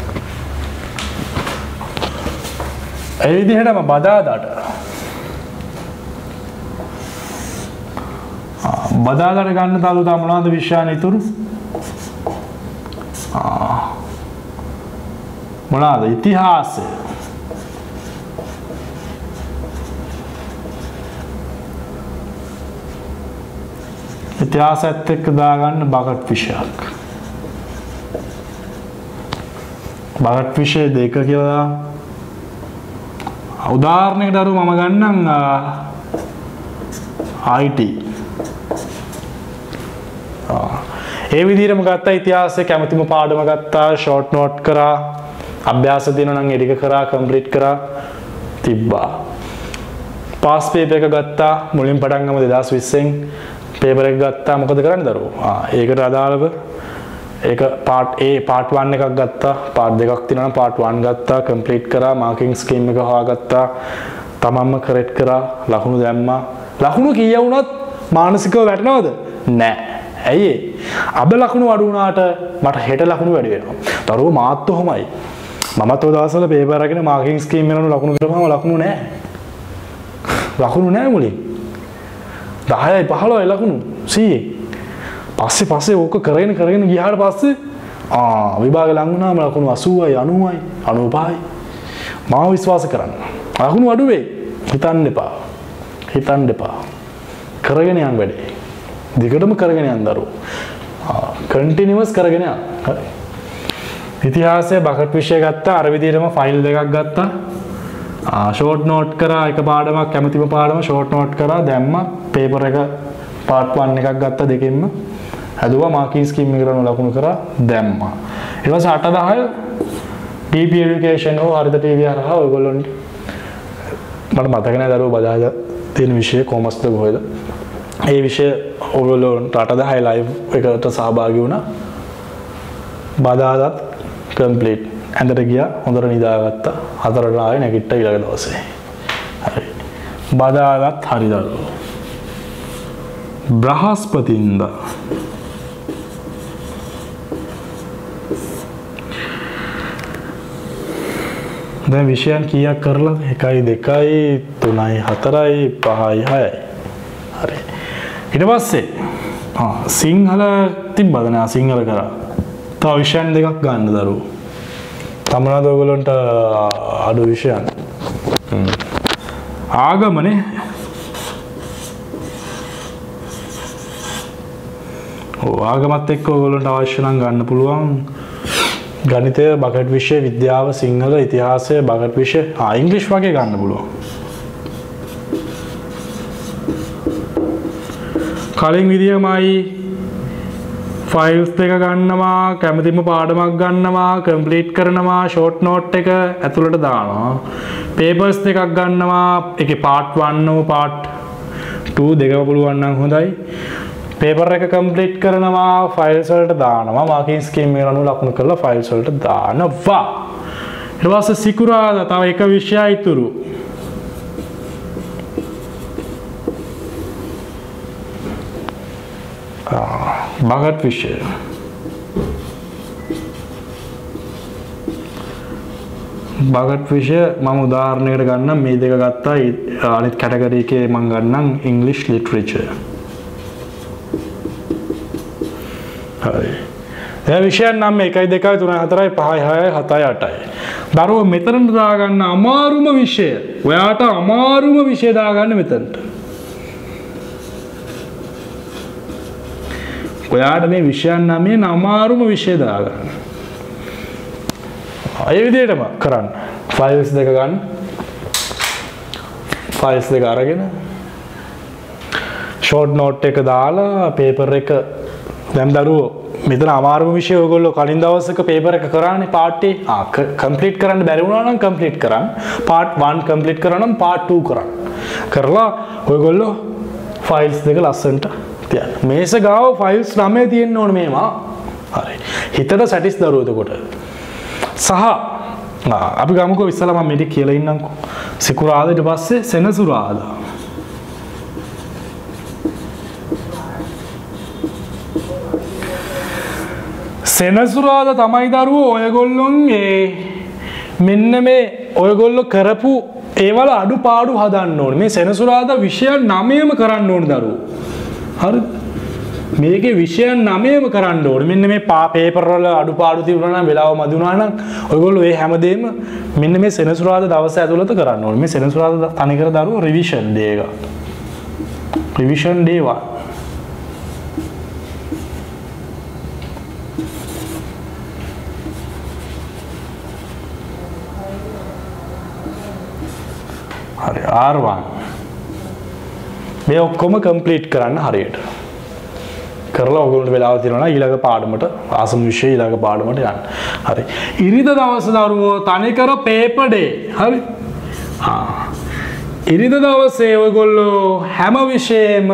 ඒ විදිහටම බදාදාට බදාදාට ගන්න තාලු තා මොනවද විෂයන් ඉතුරු? මොනවාද? ඉතිහාසය. ඉතිහාසයත් එක්ක දාගන්න බකට් විෂයක්. බකට් විෂය දෙක කියලා උදාහරණයකට අර මම ගන්නම් IT. ඒ විදිහටම ගත්තා ඉතිහාසයේ කැමැතිම පාඩම ගත්තා ෂෝට් නෝට් කරා අභ්‍යාස දිනන නම් එඩික කරා කම්ප්ලීට් කරා තිබ්බා. පාස් පේපර් එක ගත්තා මුලින් පටන් ගමු 2020න් පේපර් එක ගත්තා මොකද කරන්නේ දරුවෝ? ඒකට අදාළව ඒක පාර්ට් A පාර්ට් 1 එකක් ගත්තා පාර්ට් දෙකක් තියෙනවා නම් පාර්ට් 1 ගත්තා කම්ප්ලීට් කරා මාකින් ස්කීම් එක හොයාගත්තා තමන්ම කරෙක්ට් කරා ලකුණු දැම්මා. ලකුණු කීය වුණත් මානසිකව වැටෙනවද? නැහැ. ඇයි ඒ? අබ ලකුණු අඩු වුණාට මට හෙට ලකුණු වැඩි වෙනවා. දරුවෝ මාත් ඔහොමයි. මමත් ඔය දවස්වල පේපර් අරගෙන මාකින් ස්කීම් එකකට ලකුණු කරපුවම ලකුණු නැහැ. ලකුණු නැහැ මුලින්. 10යි 15යි ලකුණු 100. පස්සේ ඕක කරගෙන ගියාට පස්සේ විභාග ලඟ වුණාම ලකුණු 80යි 90යි 95යි. මාව විශ්වාස කරන්න. ලකුණු අඩු වෙයි. හිතන්න එපා. කරගෙන යන්න වැඩේ. දිගටම කරගෙන යන්න දරුවෝ. කන්ටිනියුවස් කරගෙන යන්න. හරි. ඉතිහාසයේ බකට් විෂය ගත්තා අර විදිහටම ෆයිල් දෙකක් ගත්තා. ෂෝට් නෝට් කරා එක පාඩමක් කැමතිම පාඩම ෂෝට් නෝට් කරා දැම්මා පේපර් එක පාර්ට් 1 එකක් ගත්තා දෙකෙන්ම හැදුවා මාකින් ස්කීම් එකකට ලකුණු කරා දැම්මා. ඊට පස්සේ 8-10 DP Education හෝ හරිත TV හරහා ඔයගොල්ලන්ට මට මතක නැහැ දරුවෝ බදාදා තියෙන විෂය කොමර්ස්ද කොහෙද? ඒ විෂය ඔයගොල්ලන්ට 8-10 ලයිව් එකට සහභාගී වුණා. බදාදාත් කම්ප්ලීට් ඇඳට ගියා හොඳට නිදාගත්තා 4ට ආවේ නැගිට්ටා ඊළඟ දවසේ හරි බදාදත් හරි දරුවෝ බ්‍රහස්පතින්දා දැන් විෂයන් කීයක් කරලාද 1 2 3 4 5 6යි හරි ඊට පස්සේ සිංහල තිබ්බද නෑ සිංහල කරා තව විෂයන් දෙකක් ගන්න දරුවෝ තමනද ඔයගොල්ලන්ට අඩු විෂයන් ආගමනේ ආගමත් එක්ක ඔයගොල්ලන්ට අවශ්‍ය නම් ගන්න පුළුවන් ගණිතය බකට් විෂය විද්‍යාව සිංහල ඉතිහාසය බකට් විෂය ඉංග්‍රීසි වගේ ගන්න පුළුවන් කලින් විදියමයි ෆයිල්ස් දෙක ගන්නවා කැමතිම පාඩමක් ගන්නවා කම්ප්ලීට් කරනවා ෂෝට් නෝට් එක ඇතුළට දානවා පේපර්ස් දෙකක් ගන්නවා ඒකේ පාර්ට් 1 ඕ පාර්ට් 2 දෙකම පුළුවන් නම් හොඳයි පේපර් එක කම්ප්ලීට් කරනවා ෆයිල්ස් වලට දානවා මාකින් ස්කීම් එක අනුව ලකුණු කරලා ෆයිල්ස් වලට දානවා ඊට පස්සේ සිකුරාදා තව එක විෂයයි ඉතුරු බගට් විෂය බගට් විෂය මම උදාහරණයකට ගන්නම් මේ දෙක ගත්තා අනිත් කැටගරි එකේ මම ගන්නම් ඉංග්‍රීසි ලිටරේචර් හරි දැන් විෂයන් නම් 1 2 3 4 5 6 7 8යි දරුවෝ මෙතනට දාගන්න අමාරුම විෂය ඔයාට අමාරුම විෂය දාගන්න මෙතනට ඔයාට මේ විෂයන් නමේ අමාරුම විෂය දාගන්න අය විදිහටම කරන්න ෆයිල්ස් දෙක ගන්න ෆයිල්ස් දෙක අරගෙන ෂෝට් නෝට් එක දාලා පේපර් එක දැන් දරුවෝ මෙතන අමාරුම විෂය ඔයගොල්ලෝ කලින් දවසක පේපර් එක කරානේ පාර්ට් එක කම්ප්ලීට් කරන්න බැරි වුණා නම් කම්ප්ලීට් කරන්න පාර්ට් 1 කම්ප්ලීට් කරා නම් පාර්ට් 2 කරන්න කරලා ඔයගොල්ලෝ ෆයිල්ස් දෙක ලස්සනට තියන්න මේස ගාව ෆයිල්ස් 9 තියෙන්න ඕනේ මේවා හරි හිතට සැටිස් දරුවෝ එතකොට සහ අපි ගමුකෝ ඉස්සලා මම මේක කියලා ඉන්නම්කෝ සිකුරාදා ඊට පස්සේ සෙනසුරාදා සෙනසුරාදා තමයි දරුවෝ ඔයගොල්ලොන්ගේ මෙන්න මේ ඔයගොල්ලෝ කරපු ඒවල අඩුපාඩු හදන්න ඕනේ මේ සෙනසුරාදා විෂයන් 9ම කරන්න ඕනේ දරුවෝ හරිද මේකේ විෂයන් 9ම කරන්න ඕනේ මෙන්න මේ පේපර් වල අඩුපාඩු තිබුණා නම් වෙලාව මදි වුණා නම් ඔයගොල්ලෝ මේ හැමදේම මෙන්න මේ සෙනසුරාදා දවස ඇතුළත කරන්න ඕනේ මේ සෙනසුරාදා තනිකර දරුවෝ රිවිෂන් ඩේ එක රිවිෂන් ඩේ 1 හරි R1 මේ ඔක්කොම කම්ප්ලීට් කරන්න හරියට කරලා ඔයගොල්ලන්ට වෙලාව තියෙනවා නම් ඊළඟ පාඩමට ආසම විෂය ඊළඟ පාඩමට යන්න. හරි. ඉරිදා දවස් දරුවෝ තනිකර පේපර් ඩේ. හරි. ඉරිදා දවසේ ඔයගොල්ලෝ හැම විෂයෙම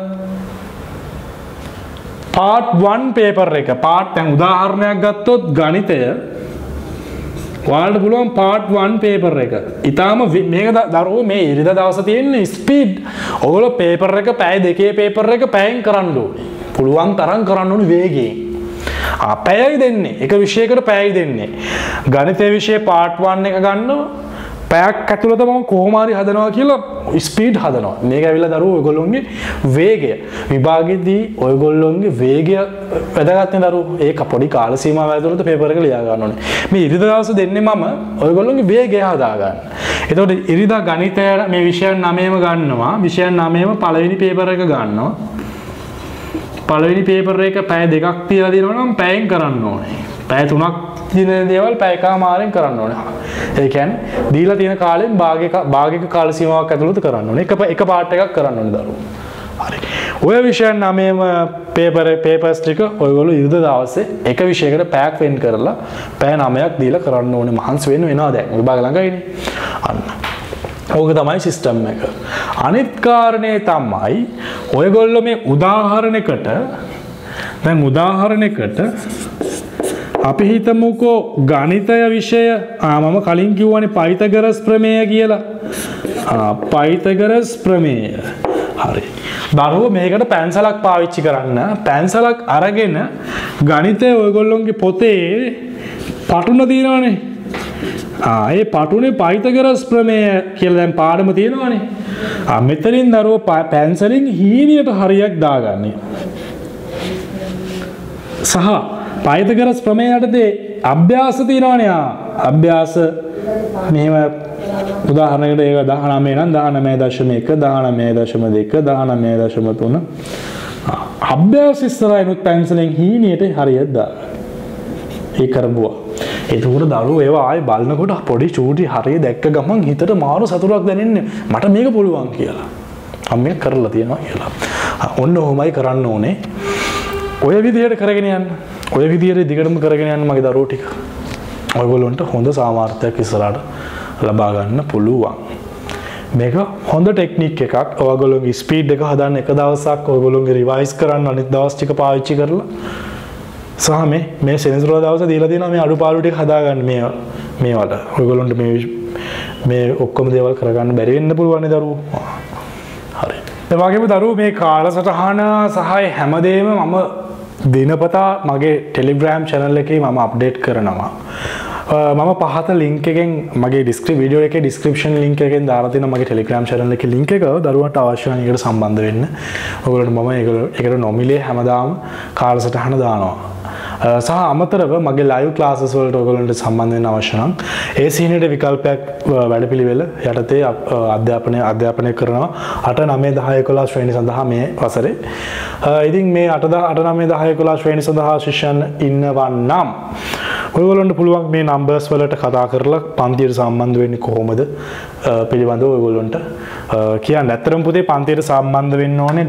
පාර්ට් 1 පේපර් එක පාර්ට් දැන් උදාහරණයක් ගත්තොත් ගණිතය ඔයාලට පුළුවන් පාර්ට් 1 පේපර් එක. ඊටාම මේක දරුවෝ මේ ඉරිදා දවසේ තියෙන ස්පීඩ් ඔයගොල්ලෝ පේපර් එක පැය දෙකේ පේපර් එක පැයෙන් කරන්න ඕනේ. පුළුවන් තරම් කරන්න ඕනේ වේගයෙන්. පැයයි දෙන්නේ. එක විෂයකට පැයයි දෙන්නේ. ගණිතය විෂය පාර්ට් 1 එක ගන්නවා. පැයක් ඇතුළත මම කොහොම හරි හදනවා කියලා ස්පීඩ් හදනවා. මේක ඇවිල්ලා දරුවෝ ඔයගොල්ලෝගේ වේගය. විභාගෙදී ඔයගොල්ලෝගේ වේගය වැදගත් නේ දරුවෝ. ඒක පොඩි කාල සීමාවක් ඇතුළත පේපර් එක ලියා ගන්න ඕනේ. මේ ඉරිදා දවසේ දෙන්නේ මම ඔයගොල්ලෝගේ වේගය හදා ගන්න. එතකොට ඉරිදා ගණිතය මේ විෂයන් 9ම ගන්නවා. විෂයන් 9ම පළවෙනි පේපර් එක ගන්නවා. පළවෙනි පේපර් එක පැය දෙකක් තියලා දිනනවා නම් පැයෙන් කරන්න ඕනේ. පැය 3ක් දින දේවල් පැය කමාරෙන් කරන්න ඕනේ. ඒ කියන්නේ දීලා තියෙන කාලෙන් භාගික කාල සීමාවක් ඇතුළත කරන්න ඕනේ. එක පාර්ට් එකක් කරන්න ඕනේ දරුවෝ. හරි. ඔය විෂයන් 9ම පේපර්ස් ටික ඔයගොල්ලෝ ඉරිදා දවසේ එක විෂයකට පැයක් වෙන් කරලා පැය 9ක් දීලා කරන්න ඕනේ. මහන්සි වෙන්න වෙනවා දැන්. විභාග ළඟයිනේ. අන්න. ඕක තමයි සිස්ටම් එක. අනිත් කාරණේ තමයි ඔයගොල්ලෝ මේ උදාහරණයකට අපි හිතමුකෝ ගණිතය විෂය මම කලින් කිව්වනේ පයිතගරස් ප්‍රමේය කියලා. පයිතගරස් ප්‍රමේය. හරි. දරුවෝ මේකට පැන්සලක් පාවිච්චි කරන්න. පැන්සලක් අරගෙන ගණිතය ඔයගොල්ලෝගේ පොතේ පටුන තියෙනවනේ. ඒ පටුනේ පයිතගරස් ප්‍රමේය කියලා දැන් පාඩම තියෙනවනේ. මෙතනින් දරුවෝ පැන්සලෙන් හීනියට හරියක් දාගන්නේ. සහ පයිතගරස් ප්‍රමේය යටතේ අභ්‍යාස තියෙනවනේ. අභ්‍යාස මෙහෙම උදාහරණයකට ඒක 19 නම් 19.1 19.2 19.3 අභ්‍යාස ඉස්සරහිනුත් පැන්සලෙන් හීනියට හරියට දාගන්න. ඒ කරපුවා. ඒකෝර දරුවෝ ඒවා ආයේ බලනකොට පොඩි චූටි හරිය දැක්ක ගමන් හිතට මාරු සතුටක් දැනෙන්නේ මට මේක පුළුවන් කියලා. මම මේක කරලා තියෙනවා කියලා. ඔන්න ඔහොමයි කරන්න ඕනේ. ඔය විදිහට කරගෙන යන්න. ඔය විදිහට දිගටම කරගෙන යන්න මගේ දරුවෝ ටික. ඔයගොල්ලන්ට හොඳ සාමර්ථ්‍යයක් ඉස්සරහට ලබා ගන්න පුළුවන්. මේක හොඳ ටෙක්නික් එකක්. ඔයගොල්ලෝගේ ස්පීඩ් එක හදන්න එක දවසක් ඔයගොල්ලෝගේ රිවයිස් කරන්න අනිත් දවස් ටික පාවිච්චි කරලා සහ මේ සෙනසුරාදා දවසේ දීලා තියෙනවා මේ අඩුපාඩු ටික හදාගන්න මේවට. ඔයගොල්ලන්ට මේ ඔක්කොම දේවල් කරගන්න බැරි වෙන්න පුළුවන් නේ දරුවෝ. හරි. ඒ වගේම දරුවෝ මේ කාලසටහන සහ හැමදේම මම දිනපතා මගේ ටෙලිග්‍රෑම් channel එකේ මම අප්ඩේට් කරනවා. මම පහත ලින්ක් එකෙන් මගේ වීඩියෝ එකේ description link එකෙන් දාලා තියෙනවා මගේ Telegram channel එකේ link එක. දරුවන්ට අවශ්‍ය නම් ඒකට සම්බන්ධ වෙන්න. ඔයගොල්ලන්ට මම ඒකට නොමිලේ හැමදාම කාලසටහන දානවා. සහ අමතරව මගේ live classes වලට ඔයගොල්ලන්ට සම්බන්ධ වෙන්න අවශ්‍ය නම් ඒ සීනියට විකල්පයක් වැඩපිළිවෙල යටතේ අධ්‍යාපනය කරනවා 8 9 10 11 ශ්‍රේණි සඳහා මේ වසරේ. ඉතින් මේ 8 9 10 11 ශ්‍රේණි සඳහා ශිෂ්‍යයන් ඉන්නවා නම් ඔයගොල්ලන්ට පුළුවන් මේ නම්බර්ස් වලට කතා කරලා පන්තියට සම්බන්ධ වෙන්නේ කොහොමද පිළිබඳව ඔයගොල්ලන්ට කියන්න. ඇත්තටම පුතේ පන්තියට සම්බන්ධ වෙන්න ඕනේ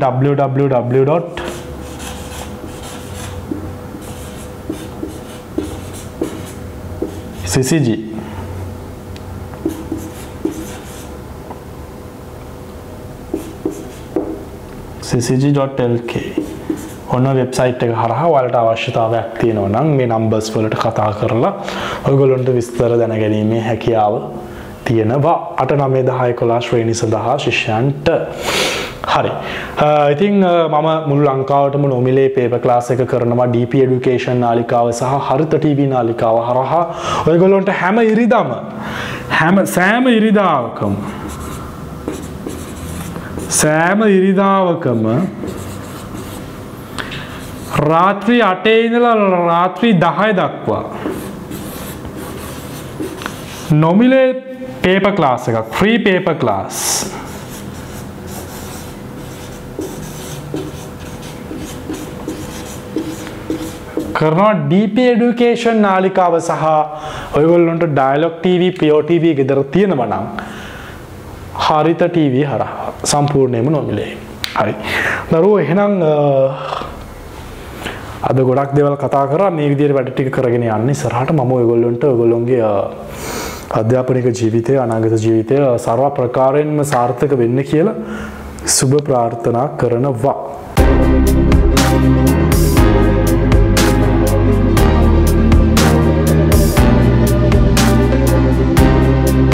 ccg.lk ඔන්න වෙබ්සයිට් එක හරහා ඔයාලට අවශ්‍යතාවයක් තියෙනවා නම් මේ නම්බර්ස් වලට කතා කරලා ඔයගොල්ලන්ට විස්තර දැනගැනීමේ හැකියාව තියෙනවා 8 9 10 11 ශ්‍රේණි සඳහා ශිෂ්‍යයන්ට. හරි. ඉතින් මම මුළු ලංකාවටම නොමිලේ පේපර් ක්ලාස් එක කරනවා DP Education නාලිකාව සහ හරිත TV නාලිකාව හරහා ඔයගොල්ලන්ට හැම ඉරිදාවකම රාත්‍රී 8 ඉඳලා රාත්‍රී 10 දක්වා නොමිලේ පේපර් ක්ලාස් එකක් ෆ්‍රී පේපර් ක්ලාස් කරනවා DP Education නාලිකාව සහ ඔයගොල්ලන්ට Dialog TV Pure TV ගෙදර තියෙනවා නම් හරිත TV හරහා සම්පූර්ණයෙන්ම නොමිලේ. හරි. දරුවෝ එහෙනම් අද ගොඩක් දේවල් කතා කරා මේ විදිහට වැඩ ටික කරගෙන යන්න ඉස්සරහට මම ඔයගොල්ලන්ට ඔයගොල්ලොන්ගේ අධ්‍යාපනික ජීවිතය අනාගත ජීවිතය සර්ව ප්‍රකාරයෙන්ම සාර්ථක වෙන්න කියලා සුබ ප්‍රාර්ථනා කරනවා.